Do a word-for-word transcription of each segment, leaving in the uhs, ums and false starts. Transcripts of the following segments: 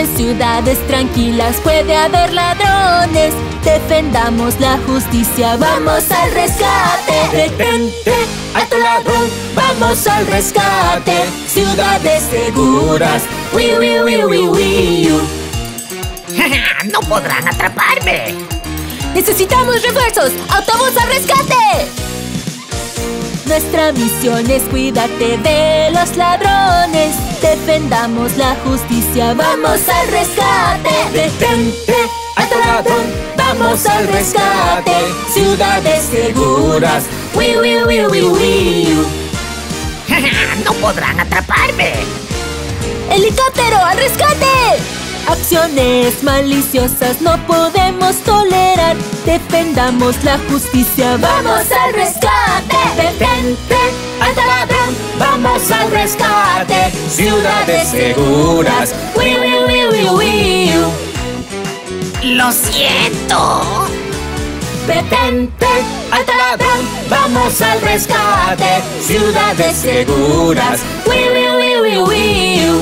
En ciudades tranquilas puede haber ladrones. Defendamos la justicia, vamos al rescate. Detente, alto ladrón, vamos al rescate. Ciudades seguras, wi wi wi wi wi. ¡No podrán atraparme! ¡Necesitamos refuerzos! ¡Autobús al rescate! Nuestra misión es cuidarte de los ladrones. Defendamos la justicia, vamos al rescate. Detente, alto ladrón, vamos al rescate. Ciudades seguras, wi wi wi wi wi. ¡No podrán atraparme! ¡Helicóptero al rescate! Acciones maliciosas no podemos tolerar. Defendamos la justicia, vamos al rescate. Detente, alto ladrón, vamos al rescate. Ciudades seguras, wi wi wi wi wi. ¡Lo siento! Detente, alto ladrón, vamos al rescate. Ciudades seguras, wi wi wi wi wi.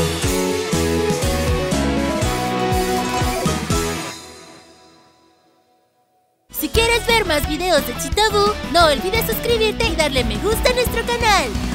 Si quieres ver más videos de Chitobu, no olvides suscribirte y darle me gusta a nuestro canal.